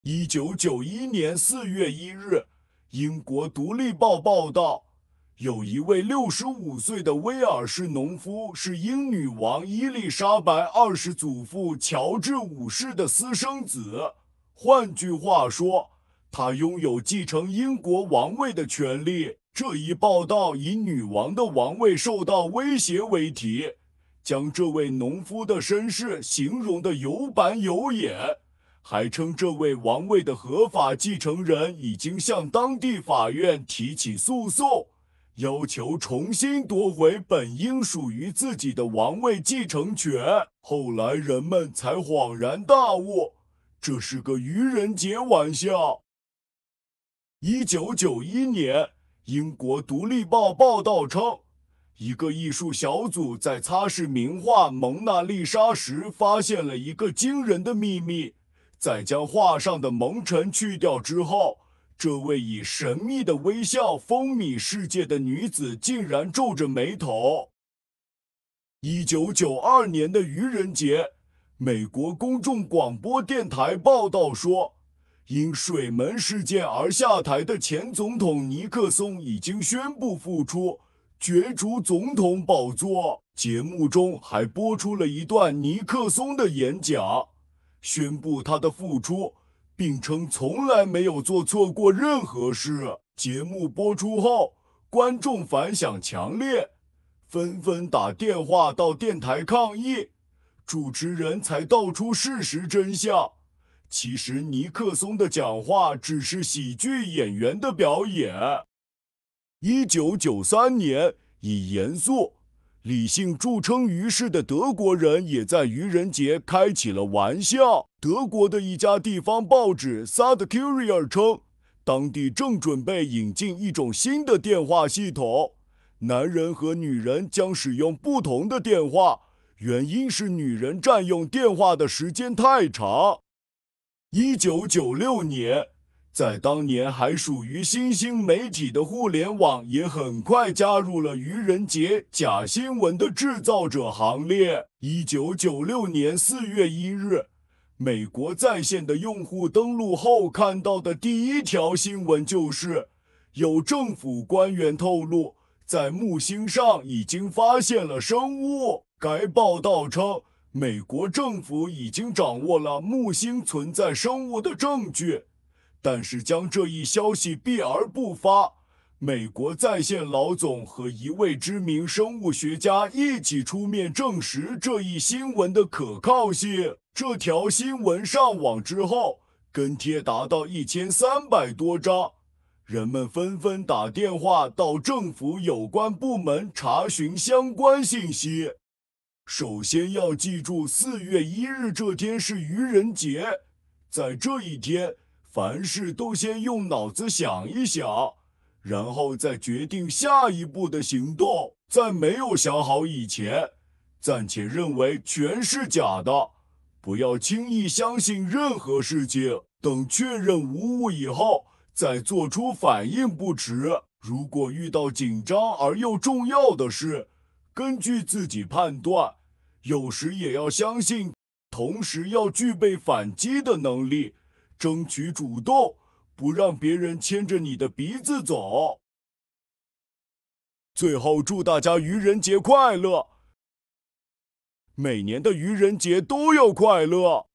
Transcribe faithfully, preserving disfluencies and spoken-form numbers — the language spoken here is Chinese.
一九九一年四月一日，英国《独立报》报道，有一位六十五岁的威尔士农夫是英女王伊丽莎白二世祖父乔治五世的私生子。换句话说，他拥有继承英国王位的权利。这一报道以女王的王位受到威胁为题，将这位农夫的身世形容得有板有眼。还称这位王位的合法继承人已经向当地法院提起诉讼，要求重新夺回本应属于自己的王位继承权。后来人们才恍然大悟，这是个愚人节玩笑。一九九一年，英国《独立报》报道称，一个艺术小组在擦拭名画《蒙娜丽莎》时发现了一个惊人的秘密。在将画上的蒙尘去掉之后，这位以神秘的微笑风靡世界的女子竟然皱着眉头。一九九二年的愚人节，美国公众广播电台报道说，因水门事件而下台的前总统尼克松已经宣布复出，角逐总统宝座。节目中还播出了一段尼克松的演讲，宣布他的复出，并称从来没有做错过任何事。节目播出后，观众反响强烈，纷纷打电话到电台抗议，主持人才道出事实真相。其实尼克松的讲话只是喜剧演员的表演。一九九三年，以严肃理性著称于世的德国人也在愚人节开起了玩笑。德国的一家地方报纸《Sad Courier》称，当地正准备引进一种新的电话系统，男人和女人将使用不同的电话，原因是女人占用电话的时间太长。一九九六年，在当年还属于新兴媒体的互联网也很快加入了愚人节假新闻的制造者行列。一九九六年四月一日，美国在线的用户登录后看到的第一条新闻就是，有政府官员透露，在木星上已经发现了生物。该报道称，美国政府已经掌握了木星存在生物的证据。但是将这一消息避而不发。美国在线老总和一位知名生物学家一起出面证实这一新闻的可靠性。这条新闻上网之后，跟帖达到一千三百多张，人们纷纷打电话到政府有关部门查询相关信息。首先要记住，四月一日这天是愚人节，在这一天，凡事都先用脑子想一想，然后再决定下一步的行动。在没有想好以前，暂且认为全是假的，不要轻易相信任何事情，等确认无误以后，再做出反应不迟。如果遇到紧张而又重要的事，根据自己判断，有时也要相信，同时要具备反击的能力。争取主动，不让别人牵着你的鼻子走。最后，祝大家愚人节快乐！每年的愚人节都要快乐。